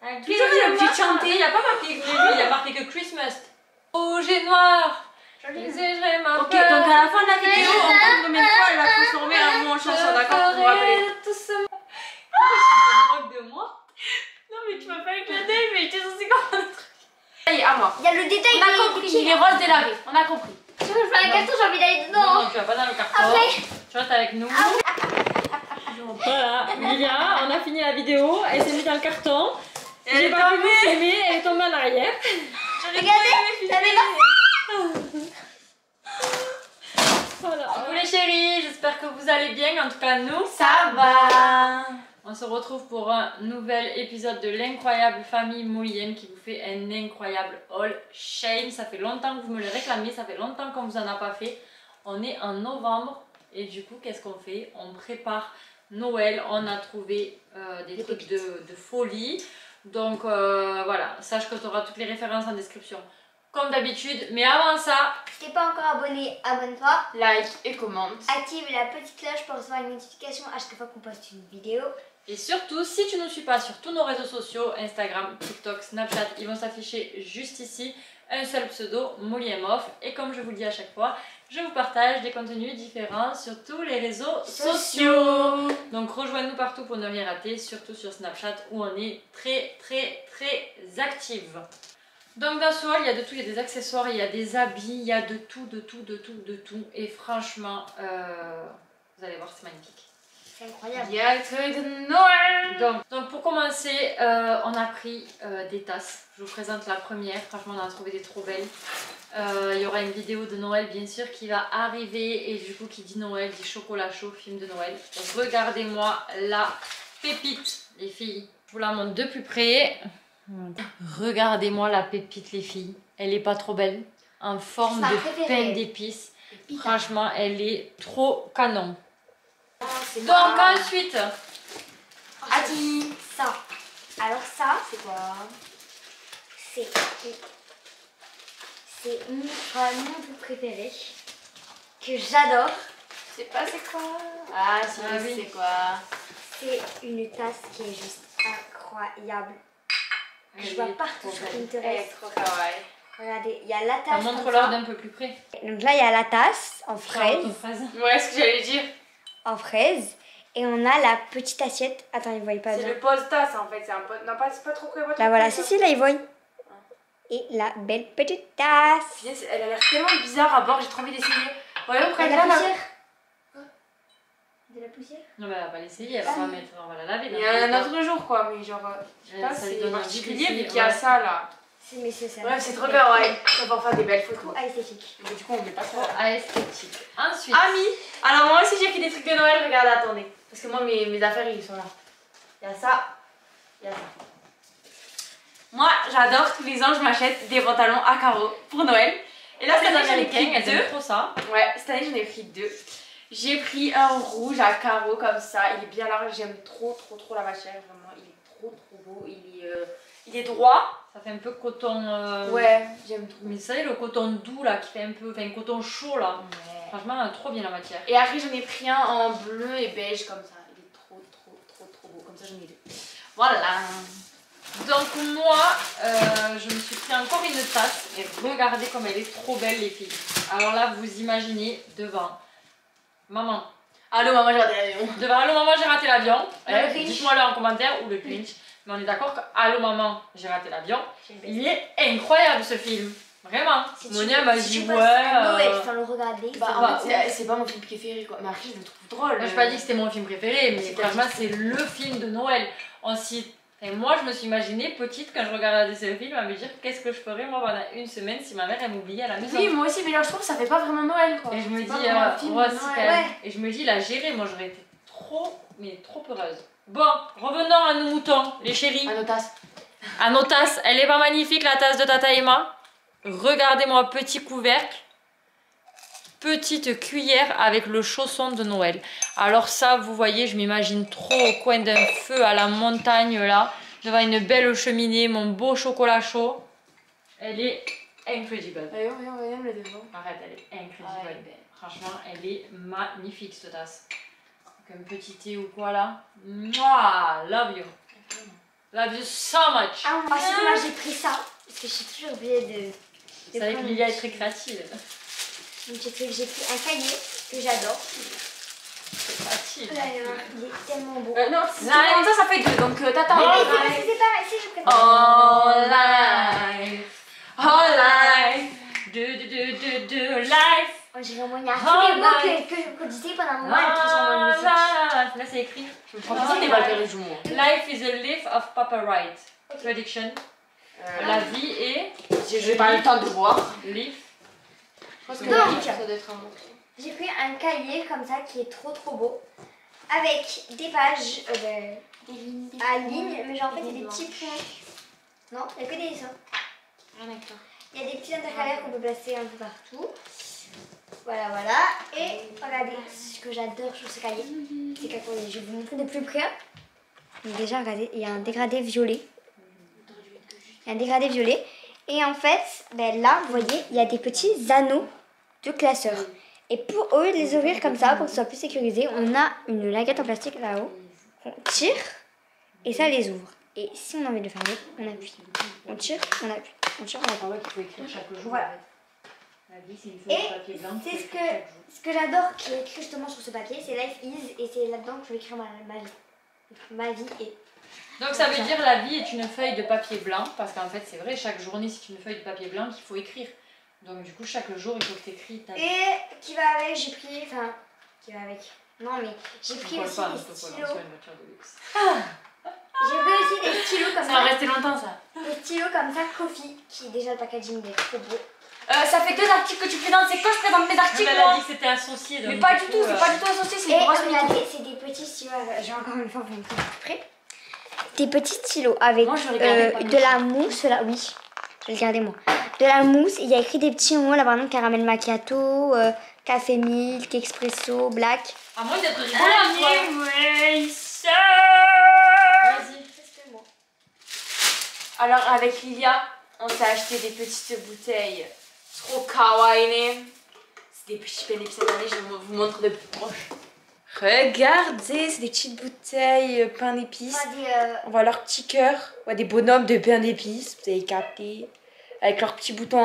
Toujours il a obligé de chanter. Il n'y a pas marqué que il y a marqué que Christmas. Rouge et noir. J'exigerai ma Ok, donc à la fin de la vidéo, on compte combien de fois elle va transformer un mot en chanson, d'accord? Pour vous rappeler. tout ce monde. Tu te moques de moi? Non, mais tu m'as fait un clin d'œil, mais j'étais censée comprendre le truc. Ça y est, à moi. Il y a le détail On a compris, il est rose délavé, on a compris. Je veux un carton, j'ai envie d'aller dedans. Non, tu vas pas dans le carton. Après. Tu restes avec nous. Voilà, Lilia, on a fini la vidéo. Elle s'est mise dans le carton. Elle est pas pu tombée. vous filmer, elle est tombée en arrière. Regardez, ça fait Voilà. Vous les chéris, j'espère que vous allez bien. En tout cas, nous, Ça va. on se retrouve pour un nouvel épisode de l'incroyable famille Moulienne qui vous fait un incroyable haul shame. Ça fait longtemps que vous me le réclamez, ça fait longtemps qu'on vous en a pas fait. On est en novembre et du coup, qu'est-ce qu'on fait? On prépare Noël. On a trouvé des trucs de folie. Donc voilà, sache que tu auras toutes les références en description comme d'habitude. Mais avant ça, Si t'es pas encore abonné, abonne-toi. Like et commente. Active la petite cloche pour recevoir une notification à chaque fois qu'on poste une vidéo. et surtout, si tu ne nous suis pas sur tous nos réseaux sociaux, Instagram, TikTok, Snapchat, ils vont s'afficher juste ici. Un seul pseudo, Mouliemov. Et comme je vous le dis à chaque fois, je vous partage des contenus différents sur tous les réseaux sociaux. Donc rejoignez-nous partout pour ne rien rater, surtout sur Snapchat où on est très active. Donc dans ce haul, il y a de tout, il y a des accessoires, il y a des habits, il y a de tout. Et franchement, vous allez voir, c'est magnifique. C'est incroyable. Il y a le truc de Noël. Donc pour commencer, on a pris des tasses. Je vous présente la première. Franchement, on a trouvé des trop belles. Il y aura une vidéo de Noël bien sûr qui va arriver. Et du coup, qui dit Noël, dit chocolat chaud, film de Noël. Regardez-moi la pépite, les filles. Je vous la montre de plus près. Regardez-moi la pépite, les filles. Elle est pas trop belle. En forme de pain d'épices. Franchement, elle est trop canon. Donc ensuite, Adi, ça. Alors ça, C'est quoi? c'est mon truc préféré que j'adore. Je sais pas c'est quoi. Ah, si, Ah oui. c'est quoi? C'est une tasse qui est juste incroyable. Je vois partout sur Elle est Pinterest. trop kawaii. Regardez, il y a la tasse. montre-leur comme ça. d'un peu plus près. Donc là, il y a la tasse en fraise. Ouais, ce que j'allais dire. En fraise. Et on a la petite assiette. Attends, ils ne voient pas C'est bien. le pose-tasse en fait. C'est un pose. Non, c'est pas trop près. Là, voilà, si, là, ils voient. Et la belle petite tasse. Punaise, elle a l'air tellement bizarre à bord. J'ai trop envie d'essayer. Voyons, De près de la là. poussière. De la poussière. Non, mais elle va l'essayer, elle va pas mettre, on va la laver. Il y a un autre jour quoi, mais genre. Je sais pas, Ça lui c'est donne envie particulier d'essayer, vu qu'il y a ouais. ça là. Mais c'est ça. Ouais, c'est trop kawaii. On va faire des belles photos. Trop esthétique. Mais du coup, on met pas trop. Esthétique. Ensuite, Ami, alors moi aussi j'ai pris des trucs de Noël, regardez, attendez. Parce que moi mes affaires ils sont là. Il y a ça, il y a ça. Moi j'adore, tous les ans je m'achète des pantalons à carreaux pour Noël. Et là cette année j'en ai pris elles deux. aiment trop ça. Ouais, cette année j'en ai pris deux. J'ai pris un rouge à carreaux comme ça, il est bien large, j'aime trop la matière, vraiment, il est trop beau, il est droit. Ça fait un peu coton. Ouais, j'aime trop. Mais vous savez, le coton doux là, qui fait un peu. Enfin, coton chaud là. Ouais. Franchement, trop bien la matière. Et après j'en ai pris un en bleu et beige comme ça. Il est trop beau. Comme ça j'en ai deux. Voilà. Donc, moi, je me suis pris encore une tasse. Et regardez comme elle est trop belle, les filles. Alors là, vous imaginez devant maman. Allô maman, j'ai raté l'avion. Devant Allô maman, j'ai raté l'avion. Le Grinch. Dites-moi-le en commentaire ou le Grinch. Mais on est d'accord que Allô maman, j'ai raté l'avion. Il est incroyable ce film. Vraiment. Monia m'a dit ouais. Noël sans le regarder. Bah, en fait, c'est pas mon film préféré quoi. Mais après, je le trouve drôle. Moi, je n'ai pas dit que c'était mon film préféré, mais C'est franchement, c'est le film de Noël. Et moi, je me suis imaginée petite quand je regardais ce film à me dire qu'est-ce que je ferais moi pendant une semaine si ma mère elle m'oubliait à la maison. Oui, moi aussi, mais genre, je trouve que ça fait pas vraiment Noël quoi. Et je me C'est dis, pas vraiment un film de ouais, Noël. c'est quand même- et je me dis, la gérer, moi j'aurais été trop heureuse. Bon, revenons à nos moutons, les chéris. À nos tasses. À nos tasses, elle est pas magnifique la tasse de Tata Emma? Regardez-moi, petit couvercle. Petite cuillère avec le chausson de Noël. Alors ça, vous voyez, je m'imagine trop au coin d'un feu à la montagne là, devant une belle cheminée, mon beau chocolat chaud. Elle est incredible. Allez, on aime le devant. Arrête, elle est incredible. Ah, elle est belle. Franchement, elle est magnifique cette tasse. Donc un petit thé ou quoi là. Mouah, love you. Love you so much. Ah, moi j'ai pris ça. Parce que je suis toujours obligée de C'est vrai que prendre Lilia un est très créative. petit truc. J'ai pris un cahier que j'adore. Très créative. Oh là là, il est tellement beau. Non, si tu prends ça fait 2, donc t'attends. Mais c'est parce que c'est pas ici, je préfère. All life, all life, do life. Oh, j'ai vraiment, il y a tous les mots que je disais pendant un moment, elle transforme en musique. Là c'est écrit. Je me prends plaisir des balles du mot. Life is a leaf of Papa Wright. Traduction. La vie est. J'ai pas eu le temps de voir. Leaf. Je pense que Donc, ça doit être un mot. j'ai pris un cahier comme ça qui est trop beau. Avec des pages à ligne, mais genre en fait il y a des petits points. Non, il n'y a que des dessins. Ah d'accord. Il y a des petits intercalaires qu'on peut placer un peu partout. Voilà. Et regardez, ce que j'adore sur ce cahier, c'est qu'attendez, je vais vous montrer de plus près. Donc déjà, regardez, il y a un dégradé violet. Et en fait, ben là, vous voyez, il y a des petits anneaux de classeurs. Et pour, au lieu de les ouvrir comme ça, pour que ce soit plus sécurisé, on a une languette en plastique là-haut. On tire et ça les ouvre. Et si on a envie de le fermer, on appuie. On tire, on appuie. On tire, on appuie. Ah ouais, qu'il faut écrire chaque jour. Voilà. La vie, c'est une feuille Et de papier blanc. c'est ce que j'adore qui est écrit justement sur ce papier, c'est Life is, et c'est là-dedans que je vais écrire ma vie. Ma vie est. Donc ça veut dire la vie est une feuille de papier blanc, parce qu'en fait c'est vrai, chaque journée c'est une feuille de papier blanc qu'il faut écrire. Donc du coup chaque jour il faut que tu écris ta vie. Et qui va avec, j'ai pris, enfin, qui va avec. Non mais j'ai pris aussi des stylos. J'ai pris aussi des stylos comme Ça va ça. rester longtemps ça. Des stylos comme ça, Coffee, qui déjà le packaging est trop beau. Ça fait 2 articles que tu présentes, c'est quand je présente mes articles Elle a moi. dit que c'était associé. Mais pas du tout, c'est pas du tout associé, c'est Et une grosse regardez, c'est des petits stylos, j'ai encore une fois vous montrer plus près. Des petits stylos avec Moi, je vais regarder le packaging. de la mousse, là, oui, je vais le garder moi. De la mousse, il y a écrit des petits mots là, par exemple, caramel macchiato, café milk, expresso, black. À moins d'être rigolant, toi. Vas-y. Alors avec Lilia, on s'est acheté des petites bouteilles trop kawaii. C'est des petits pains d'épices cette année, je vais vous montrer de plus proche. Regardez, c'est des petites bouteilles pain d'épices. On voit leur petit cœur, ouais, des bonhommes de pain d'épices, vous avez capté. Avec leurs petits boutons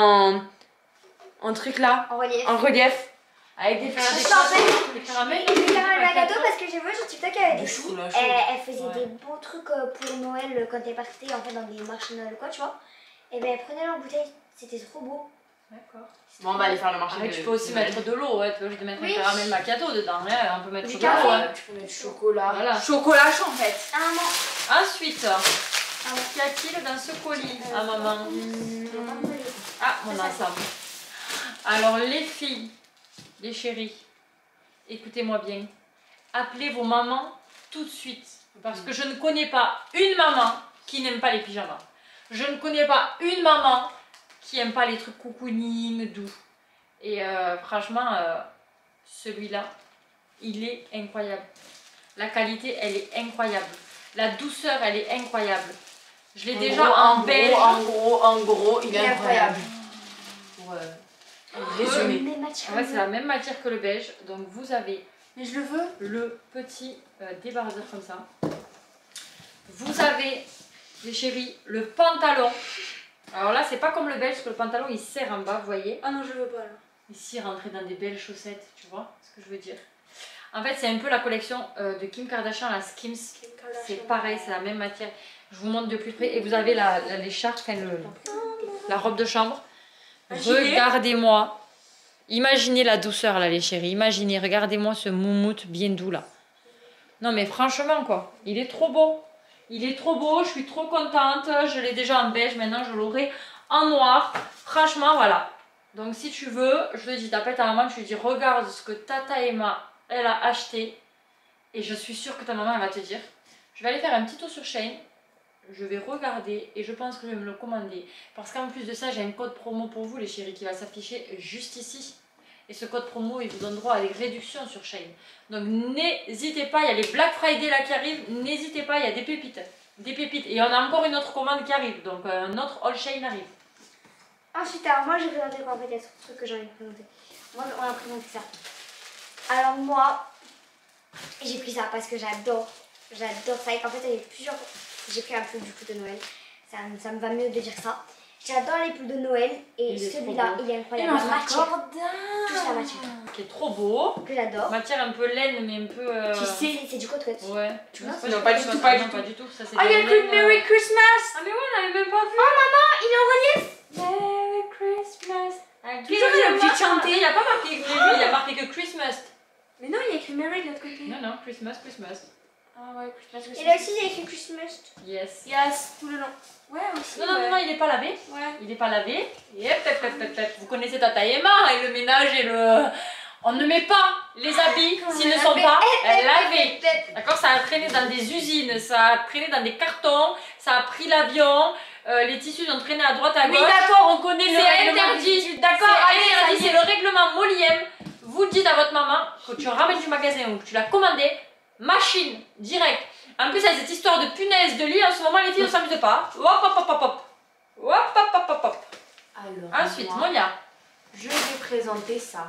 en truc là, En relief. en relief. Avec des petits Je t'en fais. Des caramels. Et des caramel macchiato parce que j'ai vu sur TikTok qu'il y avait des Du filles. chocolat Elle faisait Ouais. des beaux trucs pour Noël quand elle partait en fait dans des marchés Noël quoi, tu vois. Et ben elle prenait leur bouteille, c'était trop beau. D'accord. Bon, on va aller faire le marché. Après, tu peux aussi mettre de l'eau, ouais. Tu peux juste mettre Oui. un caramel macchiato dedans, ouais. On peut mettre Du de l'eau, café. ouais. Tu peux mettre du chocolat. Voilà. Chocolat chaud en fait. Ah maman. Ensuite, qu'y a-t-il dans ce colis à maman? Ah, mon ensemble. Alors, les filles, les chéris, écoutez-moi bien. Appelez vos mamans tout de suite. Parce que je ne connais pas une maman qui n'aime pas les pyjamas. Je ne connais pas une maman qui n'aime pas les trucs cocooning, doux. Et franchement, celui-là, il est incroyable. La qualité, elle est incroyable. La douceur, elle est incroyable. Je l'ai déjà en beige. En gros, il est incroyable. Ouais. Résumé. Ouais, c'est la même matière que le beige. Donc vous avez Mais je le veux. le petit débardeur comme ça. Vous avez, les chéris, le pantalon. Alors là, c'est pas comme le beige, parce que le pantalon il serre en bas, vous voyez. Ah non, je veux pas là. Ici, rentrer dans des belles chaussettes, tu vois ce que je veux dire. En fait, c'est un peu la collection de Kim Kardashian, la Skims. C'est pareil, c'est la même matière. Je vous montre de plus près. Et vous avez l'écharpe, la robe de chambre. Regardez-moi. Imaginez la douceur là, les chéris. Imaginez, regardez-moi ce moumoute bien doux là. Non mais franchement quoi, il est trop beau. Il est trop beau, je suis trop contente. Je l'ai déjà en beige, maintenant je l'aurai en noir. Franchement, voilà. Donc si tu veux, je te dis, t'appelles ta maman, tu lui dis, regarde ce que Tata Emma, elle a acheté. Et je suis sûre que ta maman, elle va te dire. Je vais aller faire un petit tour sur Shein. Je vais regarder et je pense que je vais me le commander. Parce qu'en plus de ça, j'ai un code promo pour vous, les chéris, qui va s'afficher juste ici. Et ce code promo, il vous donne droit à des réductions sur Shein. Donc n'hésitez pas, il y a les Black Friday là qui arrivent. N'hésitez pas, il y a des pépites. Des pépites. Et on a encore une autre commande qui arrive. Donc un autre All Shein arrive. Ensuite, alors moi j'ai présenté quoi en fait, il y a ce truc que j'ai envie de présenter. Moi on a présenté ça. Alors moi, j'ai pris ça parce que j'adore ça et qu'en fait il y a plusieurs j'ai pris un pull du coup de Noël. Ça me va mieux de dire ça. J'adore les pulls de Noël et Il est celui-là, trop beau. il est incroyable. La matière, touche la matière. Qui est trop beau. Que j'adore. Matière un peu laine, mais un peu. Tu sais. C'est du coton. Ouais. Tu vois, Non, pas du tout, pas du tout. Ça, c'est Ah, il y a des écrit laines, Merry Christmas. Ah, mais ouais, on l'avait même pas vu. Oh maman, il est en relief. Merry Christmas. Toujours le petit chanté. Il n'y a pas marqué Merry, il y a marqué que Christmas. Mais non, il y a écrit Merry de l'autre côté. Non, non, Christmas, Christmas. Ah ouais, Christmas. Et là aussi, il y a écrit Christmas. Yes. Yes, tout le long. Ouais, aussi. Non, non, non, non, il n'est pas lavé. Ouais. Il n'est pas lavé. Vous connaissez Tata Emma et le ménage et le. On ne met pas les habits s'ils ne sont pas lavés. D'accord, ça a traîné dans des usines, ça a traîné dans des cartons, ça a pris l'avion, les tissus ont traîné à droite à gauche. Oui, d'accord, on connaît le C'est règlement. interdit. D'accord, C'est allez, c'est le règlement Moliem. Vous dites à votre maman que tu ramènes du magasin ou que tu l'as commandé, machine, direct. En plus, avec cette histoire de punaise de lit, en ce moment, les filles ne s'amusent pas. Hop, hop, hop, hop, hop. Hop, hop, hop, hop, hop. Alors, Ensuite, moi, Monia. je vais présenter ça.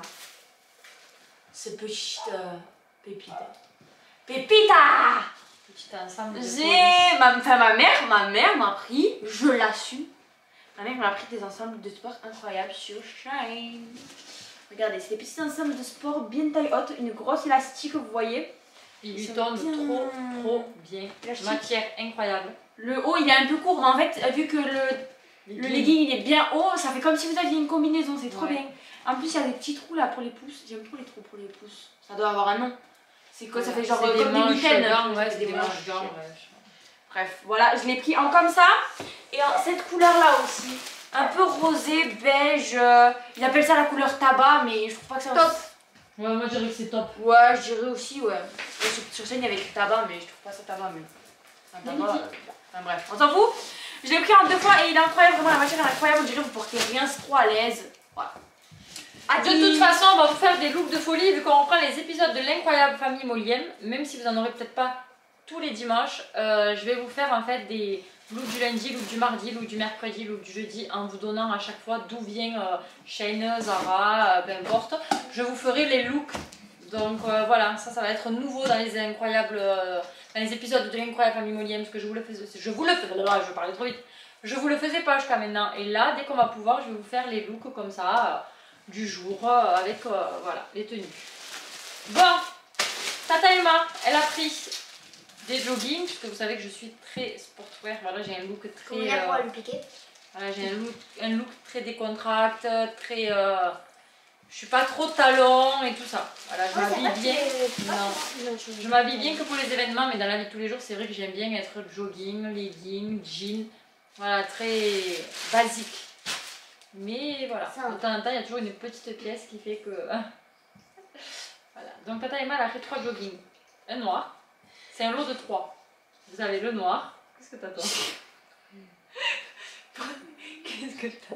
Ce petit pépita. Pépita! Petit ensemble de J'ai. Ma mère m'a pris, je l'assume. Ma mère m'a pris des ensembles de sport incroyables sur Shine. Regardez, c'est des petits ensembles de sport bien taille haute, une grosse élastique, vous voyez. Il lui Ils sont tombe bien. trop bien. Élastique. Matière incroyable. Le haut il est un peu court, mais en fait, vu que le legging il est bien haut, ça fait comme si vous aviez une combinaison, c'est trop Ouais. bien. En plus, il y a des petits trous là pour les pouces. J'aime trop les trous pour les pouces. Ça doit avoir un nom. C'est quoi? Ça fait genre C'est comme des manches mitaines. gants, ouais, C'est c'est des manches gants, ouais. Bref, voilà, je l'ai pris en comme ça. Et en cette couleur là aussi. Un peu rosé, beige. Ils appellent ça la couleur tabac, mais je trouve pas que ça. Top. Ouais, moi je dirais que c'est top. Ouais, je dirais aussi, ouais. Sur scène, il y avait écrit tabac, mais je trouve pas ça tabac, mais. Un tabac. Enfin bref, on s'en fout. Je l'ai pris en 2 fois et il est incroyable, vraiment la matière est incroyable. On dirait que vous portez rien, c'est trop à l'aise. Voilà. De toute façon, on va vous faire des looks de folie vu qu'on reprend les épisodes de l'incroyable famille Moliem. Même si vous en aurez peut-être pas tous les dimanches, je vais vous faire en fait des looks du lundi, looks du mardi, looks du mercredi, looks du jeudi en vous donnant à chaque fois d'où vient Shein, Zara, peu importe. Je vous ferai les looks. Donc voilà, ça va être nouveau dans les incroyables, dans les épisodes de l'incroyable famille Moliem, parce que je vous le faisais, je parlais trop vite. Je vous le faisais pas jusqu'à maintenant. Et là, dès qu'on va pouvoir, je vais vous faire les looks comme ça. Du jour avec voilà, les tenues. Bon, Tata Emma, elle a pris des joggings, puisque vous savez que je suis très sportwear. Voilà, j'ai un look très. Comment il y a pour le piquer? Voilà, j'ai un look très décontracté, très. Je suis pas trop talon et tout ça. Voilà, je m'habille bien. Non. Je m'habille bien que pour les événements, mais dans la vie de tous les jours, c'est vrai que j'aime bien être jogging, legging, jean. Voilà, très basique. Mais voilà, de temps en temps, il y a toujours une petite pièce qui fait que... Voilà, donc Tata Emma, elle a fait 3 joggings. Un noir, c'est un lot de 3. Vous avez le noir. Qu'est-ce que t'as toi? Qu'est-ce que t'as?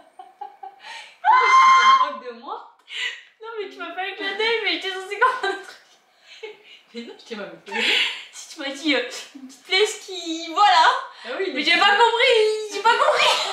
Tu te moques de moi? Non, mais tu m'as fait un clin d'œil, mais j'étais censée comprendre un truc. Mais non, je t'ai même pas. Si tu m'as dit une petite pièce qui. Voilà. Ah oui, Mais j'ai pas compris. J'ai pas compris.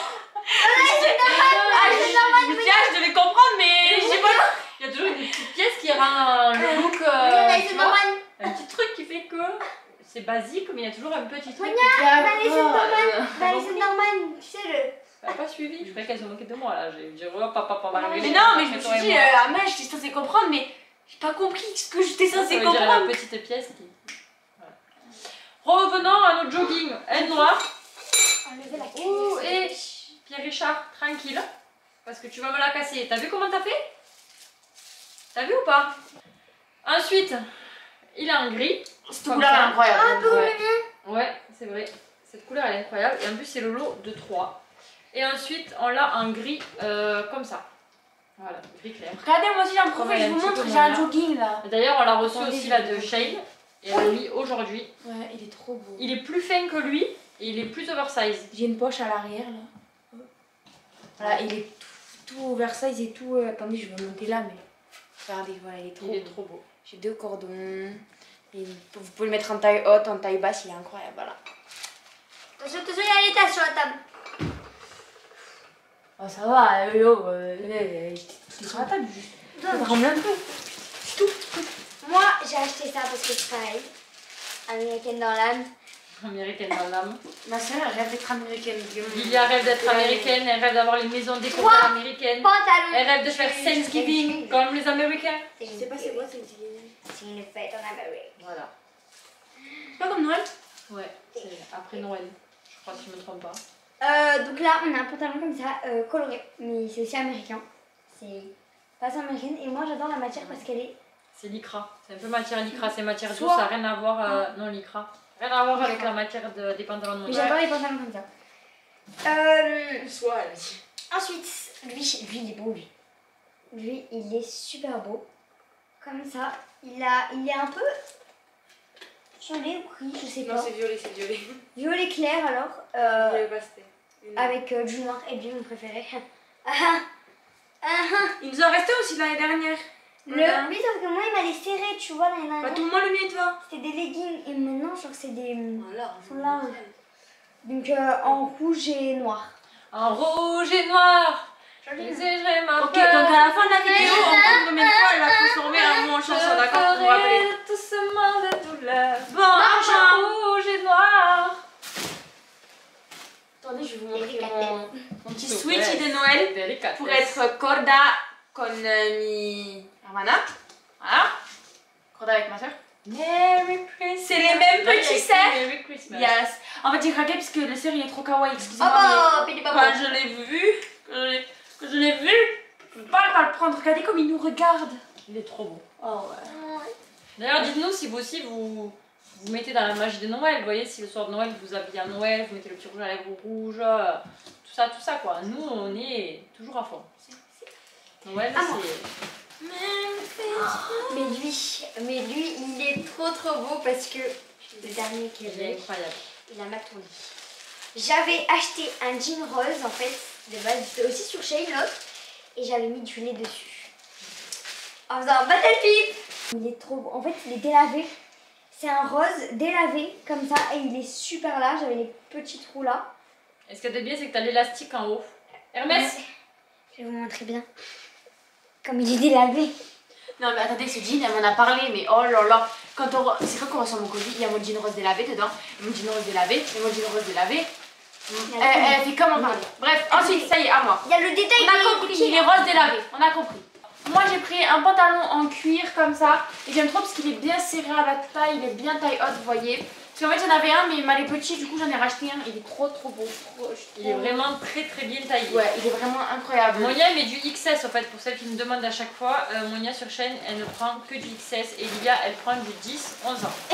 Je devais comprendre, mais j'ai pas compris. Il y a toujours une petite pièce qui rend le look. Tu vois, un petit truc qui fait que c'est basique, mais il y a toujours un petit truc. C'est normal, tu sais le. Elle n'a pas suivi, je croyais qu'elle se moquait de moi là. J'ai dit, oh papa, Mais non, mais je me suis dit, ah mais j'étais censée comprendre, mais j'ai pas compris ce que j'étais censée comprendre. La petite pièce qui. Voilà. Revenons à notre jogging. Un noir. Ouh, et Pierre-Richard, tranquille. Parce que tu vas me la casser. T'as vu comment t'as fait? T'as vu ou pas? Ensuite, il est en gris. Cette couleur est incroyable. Ouais, c'est vrai. Cette couleur elle est incroyable. Et en plus, c'est le lot de 3. Et ensuite, on l'a en gris comme ça. Voilà, gris clair. Regardez, moi aussi j'en profite, je vous montre, j'ai un jogging là. D'ailleurs, on l'a reçu aussi là de Shein. Et elle l'a mis aujourd'hui. Ouais, il est trop beau. Il est plus fin que lui et il est plus oversize. J'ai une poche à l'arrière là. Voilà, il est tout oversize et tout. Attendez, je vais monter là, mais regardez, voilà, il est trop beau. J'ai 2 cordons. Et vous pouvez le mettre en taille haute, en taille basse, il est incroyable, voilà. Attention, il y a les tasses sur la table. Oh, ça va, t'es sur la table juste. Ça tremble un peu. C'est tout. Moi, j'ai acheté ça parce que je travaille. American dans l'âme. Américaine dans l'âme. Ma soeur elle rêve d'être américaine. Lilia rêve d'être américaine, elle rêve d'avoir les maisons décorées américaines. Pantalon. Elle rêve de faire Thanksgiving comme les Américains. Je sais pas c'est quoi Thanksgiving. C'est une fête en Amérique. Voilà. C'est pas comme Noël. Ouais, c'est après Noël. Je crois si je me trompe pas. Donc là, on a un pantalon comme ça, coloré, mais c'est aussi américain. C'est pas américaine. Et moi, j'adore la matière parce qu'elle est. C'est lycra. C'est un peu matière lycra, c'est matière douce, Soit- ça n'a rien à voir. Non, lycra. Rien à voir avec la matière des pantalons de mon Mais père. j'adore les pantalons comme ça. Soit elle a dit. Ensuite, lui, il est beau, lui. Lui, il est super beau. Comme ça, il est un peu violet ou gris, je sais Non pas. c'est violet, c'est violet. Violet clair alors, Violet pastel. avec du noir et bien mon préféré. Il nous en restait aussi l'année dernière. Lui, sauf que moi, il m'a les serrés, tu vois, l'année Bah dernière. tout le monde le mien toi. C'était des leggings et maintenant, je crois que c'est des. Voilà. Sont larges. Donc en rouge et noir. En rouge et noir, je désirerai ma Ok, donc à la fin de la vidéo, on compte combien de fois elle va transformer un mot en chanson, d'accord, pour vous rappeler. doucement de douleur. Bon, enfin. Rouge et noir. Attendez, je vais vous montrer Délicatesse. mon petit sweaty de Noël Délicatesse. pour être corda con mi hermana. Voilà. Corda avec ma soeur. Merry Christmas. C'est les mêmes Là, il y a petits écrit cerfs. Merry Christmas. Yes. En fait, j'ai craqué parce que le cerf il est trop kawaii, Oh excusez-moi. bah, mais Billy Bobo. quand je l'ai vu, que je l'ai vu, je peux pas le prendre. Regardez comme il nous regarde. Il est trop beau. Oh ouais. D'ailleurs, dites-nous si vous aussi vous mettez dans la magie de Noël. Vous voyez, si le soir de Noël vous habillez à Noël, vous mettez le petit rouge à lèvres rouge, tout ça quoi. Nous, on est toujours à fond. Noël, Ah, c'est. Mais lui, il est trop beau parce que le dernier qu'il Il est avait, incroyable. il a mal tourné. J'avais acheté un jean rose en fait, de base, c'était aussi sur Shein l'autre, et j'avais mis du lait dessus. En faisant un battle flip. Il est trop beau. En fait, il est délavé. C'est un rose délavé comme ça, et il est super large avec les petits trous là. Et ce qui est bien, c'est que tu as l'élastique en haut. Hermès. Je vais vous montrer bien. Comme il est délavé. Non mais attendez, ce jean, elle m'en a parlé, mais oh là là. C'est quand on reçoit mon colis, il y a mon jean rose délavé dedans, mon jean rose délavé, et mon jean rose délavé. Elle fait comment parler. Bref, ensuite, ça y est, à moi. Il y a le détail. On a compris, il est rose délavé, on a compris. Moi j'ai pris un pantalon en cuir comme ça, et j'aime trop parce qu'il est bien serré à la taille, il est bien taille haute, vous voyez. Parce qu'en fait j'en avais un, mais il m'a les petits, du coup j'en ai racheté un, il est trop beau. Il est vraiment très bien taillé. Ouais, il est vraiment incroyable. Monia met du XS en fait, pour celles qui me demandent à chaque fois. Monia sur chaîne, elle ne prend que du XS et Lilia, elle prend du 10-11 ans.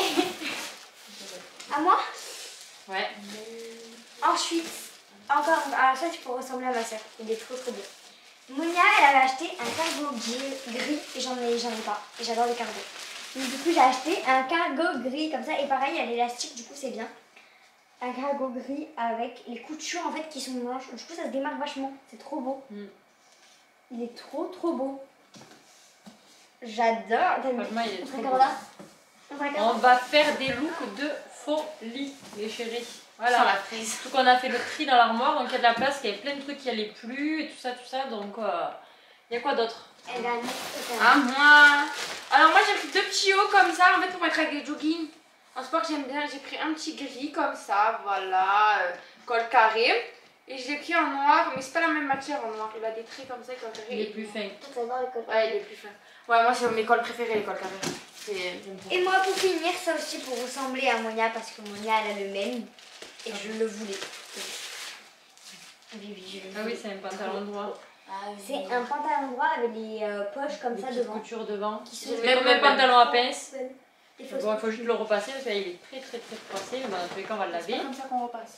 À moi. Ouais. Ensuite, encore, alors ça tu peux ressembler à ma soeur, il est trop beau. Monia, elle avait acheté un cargo gris et j'en ai pas, et j'adore les cargos. Donc du coup j'ai acheté un cargo gris comme ça, et pareil il y a l'élastique, du coup c'est bien. Un cargo gris avec les coutures en fait qui sont blanches, du coup ça se démarque vachement, c'est trop beau. Il est trop beau. J'adore. Franchement, il est trop beau. On On va faire des looks de folie, les chéris. Voilà. Sans la prise. Surtout qu'on a fait le tri dans l'armoire, donc il y a de la place, il y avait plein de trucs qui allaient plus et tout ça, donc il y a quoi d'autre? Ah moi. Alors moi j'ai pris deux petits hauts comme ça, en fait pour mettre avec des joggings. En sport j'aime bien, j'ai pris un petit gris comme ça, voilà, col carré. Et je l'ai pris en noir, mais c'est pas la même matière en noir, il a des traits comme ça, col carré. Il est plus fin. Ouais, il est plus fin. Ouais, moi c'est mes cols préférés, les cols carrés. Et moi pour finir, ça aussi pour ressembler à Monia, parce que Monia elle a le même. Et je le voulais. Ah oui, c'est un pantalon droit. C'est un pantalon droit avec les poches comme Des ça petites devant. coutures devant. Qui sont C'est comme un pantalon à pince. Des Bon, il faut juste le repasser parce qu'il est très froissé, mais dans tous les cas, on va le C'est laver. pas comme ça qu'on repasse.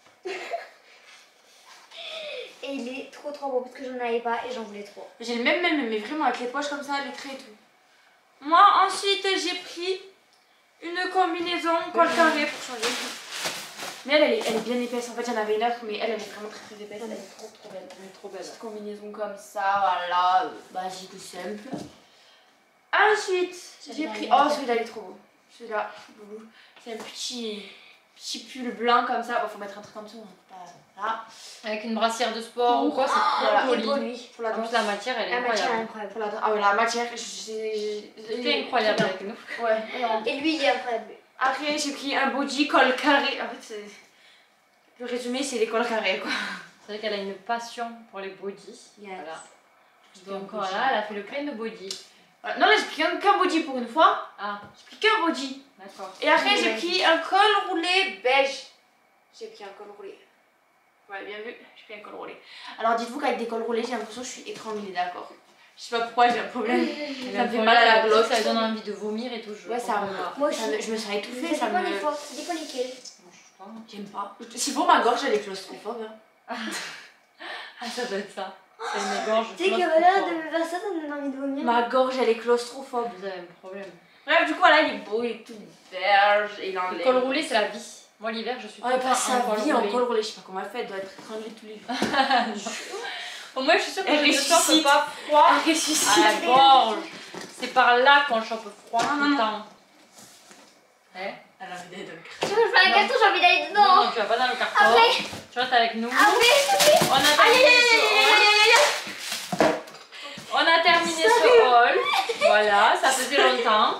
Et il est trop beau parce que j'en avais pas et j'en voulais trop. J'ai le même, mais vraiment avec les poches comme ça, les traits et tout. Moi ensuite j'ai pris une combinaison col carré pour changer. Mais elle est bien épaisse. En fait j'en avais une autre, mais elle est vraiment très épaisse. Elle est trop belle. Elle est trop belle. Petite combinaison comme ça, voilà, basique ou simple. Ensuite j'ai pris. Oh celui-là il est trop beau. Celui-là, c'est un petit pull blanc comme ça. Bon, faut mettre un truc en dessous. Voilà. Avec une brassière de sport ou quoi, c'est Voilà. trop Il est beau joli. lui. Pour la En danse. plus, la matière, elle est La matière est incroyable. incroyable. Ah ouais, la matière, C'était incroyable avec nous. Ouais. Et lui il est incroyable. Après, j'ai pris un body col carré. En fait, le résumé, c'est les cols carrés, quoi. C'est vrai qu'elle a une passion pour les bodys. Yes. Voilà. Donc voilà, elle a fait le plein de body. Voilà. Non, là, j'ai pris qu'un body pour une fois. Ah, J'ai pris qu'un body. d'accord. Et après, j'ai pris un col roulé beige. J'ai pris un col roulé. Ouais, bien vu, j'ai pris un col roulé. Alors, dites-vous qu'avec des cols roulés, j'ai l'impression que je suis étranglée, d'accord? Je sais pas pourquoi, j'ai un problème. Ça me fait mal à la glotte. Ça donne envie de vomir et tout. Ouais, ça me. Moi aussi. Je me sens étouffée, Ça ça me. dépend des fois, ça dépend lesquels. J'aime pas. S'il faut, ma gorge, elle est claustrophobe. Hein. Ah, ça doit être ça. C'est une gorge. Tu sais que voilà, de me faire ça, ça me donne envie de vomir. Ma gorge, elle est claustrophobe. Vous avez un problème. Bref, du coup, là, il est beau, il est tout vierge et il Le col roulé, c'est la vie. Moi, l'hiver, je suis On va passer sa vie en roulé. col roulé. Je sais pas comment elle fait, elle doit être étranglée tous les jours. Au moins, je suis sûre que Elle je ne chope ressuscite. pas froid Elle ressuscite. à la gorge. C'est par là qu'on chope froid Non, tout non, le non. temps. Elle a envie d'aller dans le Tu veux faire un carton, j'ai envie d'aller Non, dedans. non, tu vas pas dans le carton. Après. Tu restes avec nous. Après, On a terminé ce haul. On a terminé ce haul. Voilà, ça faisait longtemps.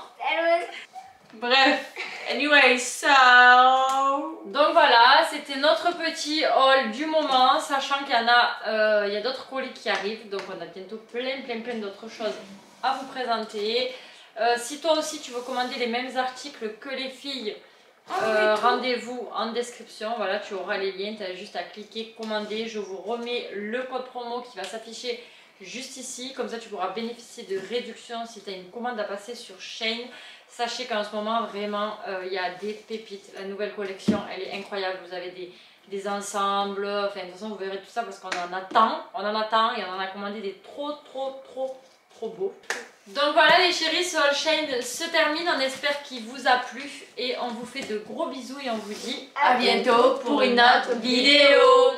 Bref, anyway, so. Donc voilà, c'était notre petit haul du moment, sachant qu'il y en a, il y a d'autres colis qui arrivent, donc on a bientôt plein d'autres choses à vous présenter. Si toi aussi tu veux commander les mêmes articles que les filles, rendez-vous en description, voilà, tu auras les liens, tu as juste à cliquer, commander, je vous remets le code promo qui va s'afficher juste ici, comme ça tu pourras bénéficier de réduction si tu as une commande à passer sur Shein. Sachez qu'en ce moment, vraiment, il y a des pépites. La nouvelle collection, elle est incroyable. Vous avez des ensembles. Enfin, de toute façon, vous verrez tout ça parce qu'on en attend. On en attend et on en a commandé des trop beaux. Donc voilà les chéris, ce haul Shein se termine. On espère qu'il vous a plu. Et on vous fait de gros bisous et on vous dit À bientôt pour une autre vidéo.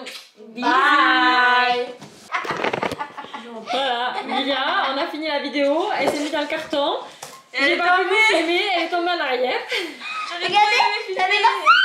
Bye. Voilà, Lilia, on a fini la vidéo. Elle s'est mise dans le carton. J'ai pas pu vous filmer, elle est tombée en arrière. Regardez, ça fait partie.